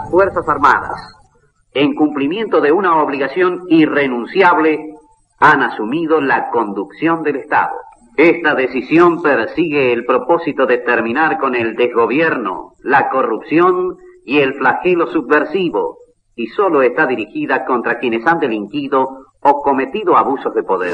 Fuerzas Armadas, en cumplimiento de una obligación irrenunciable, han asumido la conducción del Estado. Esta decisión persigue el propósito de terminar con el desgobierno, la corrupción y el flagelo subversivo, y solo está dirigida contra quienes han delinquido o cometido abusos de poder.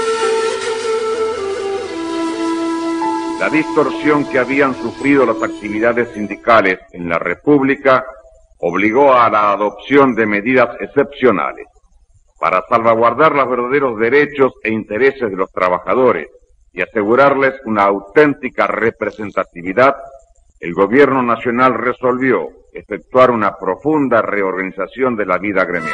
La distorsión que habían sufrido las actividades sindicales en la República obligó a la adopción de medidas excepcionales para salvaguardar los verdaderos derechos e intereses de los trabajadores y asegurarles una auténtica representatividad. El gobierno nacional resolvió efectuar una profunda reorganización de la vida gremial.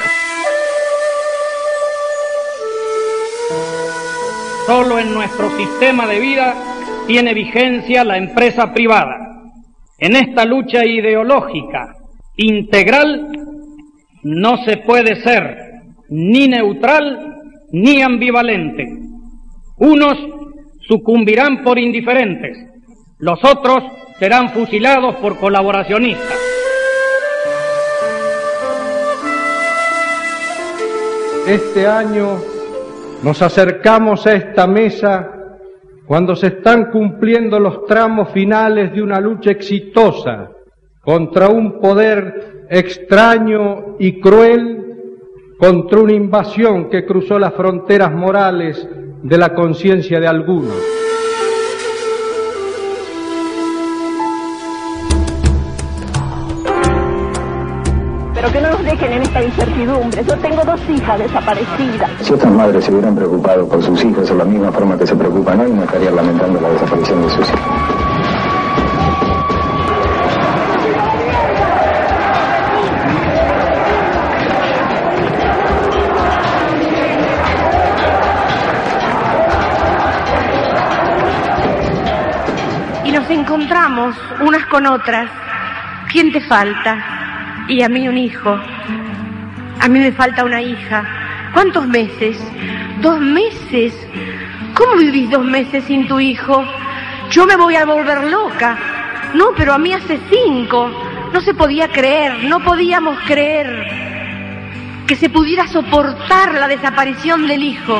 Solo en nuestro sistema de vida tiene vigencia la empresa privada. En esta lucha ideológica integral no se puede ser ni neutral ni ambivalente. Unos sucumbirán por indiferentes, los otros serán fusilados por colaboracionistas. Este año nos acercamos a esta mesa cuando se están cumpliendo los tramos finales de una lucha exitosa contra un poder extraño y cruel, contra una invasión que cruzó las fronteras morales de la conciencia de algunos. Pero que no nos dejen en esta incertidumbre. Yo tengo 2 hijas desaparecidas. Si otras madres se hubieran preocupado por sus hijos de la misma forma que se preocupan hoy, no estarían lamentando la desaparición de sus hijos. Y nos encontramos unas con otras. ¿Quién te falta? Y a mí un hijo. A mí me falta una hija. ¿Cuántos meses? 2 meses. ¿Cómo vivís 2 meses sin tu hijo? Yo me voy a volver loca. No, pero a mí hace 5. No se podía creer, no podíamos creer que se pudiera soportar la desaparición del hijo.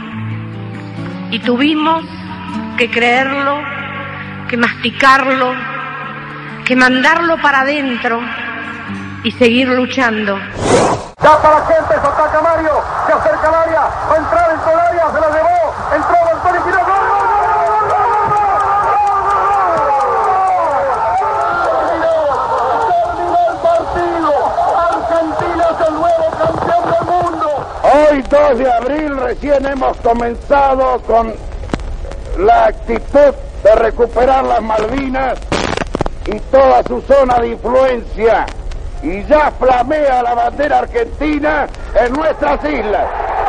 Y tuvimos que creerlo, que masticarlo, que mandarlo para adentro y seguir luchando. Ya para la gente, ataca Mario, se acerca al área, va a entrar en el área, se la llevó, entró Antonio Quiroga, ¡gol, gol, gol, gol, gol! Terminó el partido, Argentina es el nuevo campeón del mundo. Hoy 2 de abril recién hemos comenzado con la actitud de recuperar las Malvinas y toda su zona de influencia. Y ya flamea la bandera argentina en nuestras islas.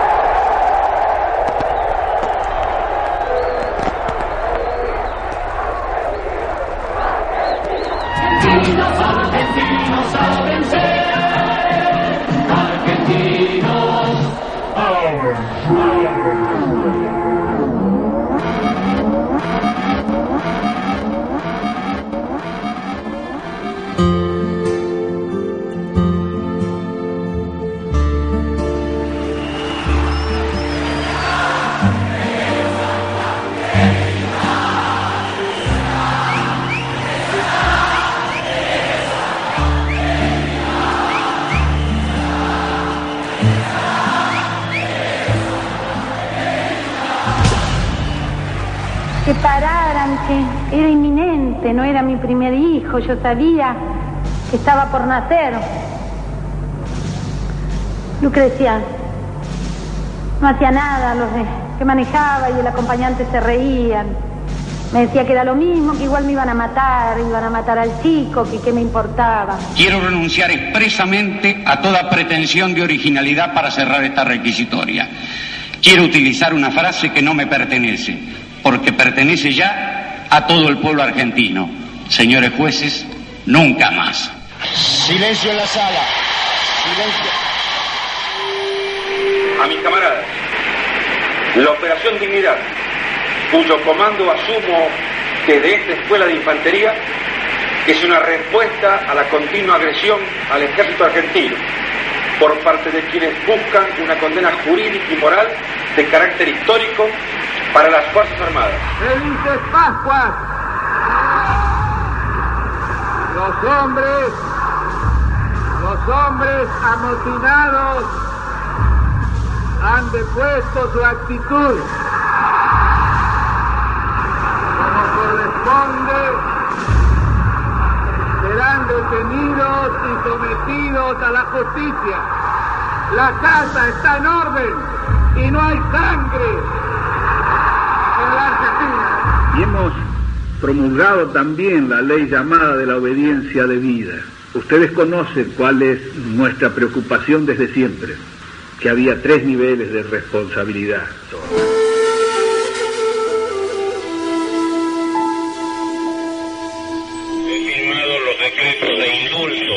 Argentinos, argentinos a vencer. Argentinos a vencer. Que pararan, que era inminente, no era mi primer hijo, yo sabía que estaba por nacer. Lucrecia no hacía nada, los que manejaba y el acompañante se reían. Me decía que era lo mismo, que igual me iban a matar al chico, que qué me importaba. Quiero renunciar expresamente a toda pretensión de originalidad para cerrar esta requisitoria. Quiero utilizar una frase que no me pertenece, porque pertenece ya a todo el pueblo argentino. Señores jueces, nunca más. Silencio en la sala. Silencio. A mis camaradas, la Operación Dignidad, cuyo comando asumo desde esta escuela de infantería, que es una respuesta a la continua agresión al ejército argentino por parte de quienes buscan una condena jurídica y moral de carácter histórico para las Fuerzas Armadas. ¡Felices Pascuas! Los hombres amotinados han depuesto su actitud. Como corresponde, serán detenidos y sometidos a la justicia. La casa está en orden y no hay sangre en la Argentina. Y hemos promulgado también la ley llamada de la obediencia debida. Ustedes conocen cuál es nuestra preocupación desde siempre, que había 3 niveles de responsabilidad. He firmado los decretos de indulto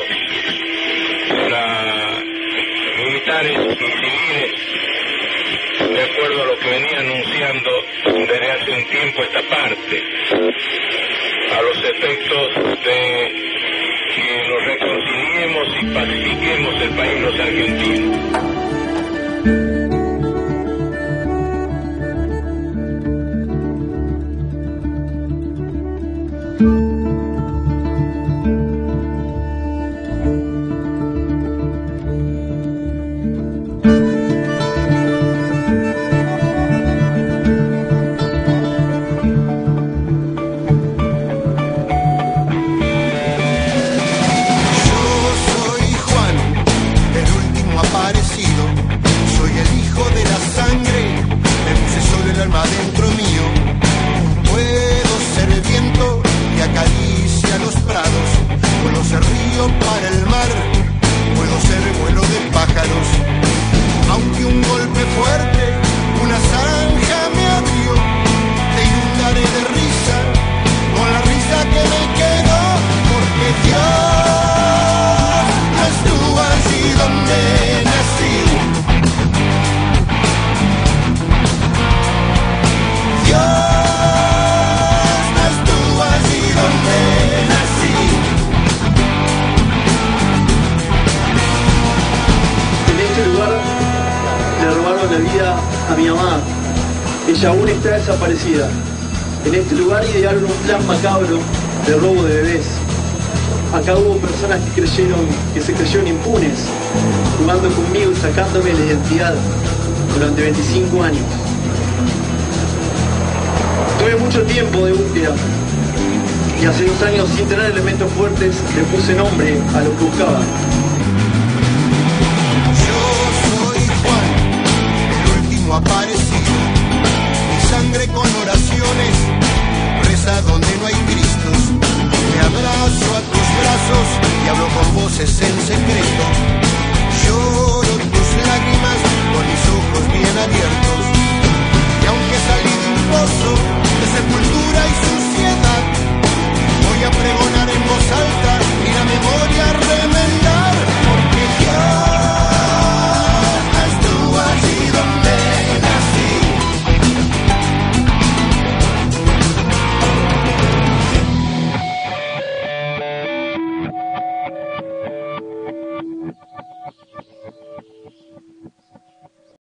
para militares y civiles, de acuerdo a lo que venía anunciando desde hace un tiempo esta parte, a los efectos de que nos reconciliemos y pacifiquemos el país los argentinos. A mi mamá, ella aún está desaparecida. En este lugar idearon un plan macabro de robo de bebés. Acá hubo personas que se creyeron impunes, jugando conmigo y sacándome la identidad durante 25 años. Tuve mucho tiempo de búsqueda y hace 2 años, sin tener elementos fuertes, le puse nombre a lo que buscaba.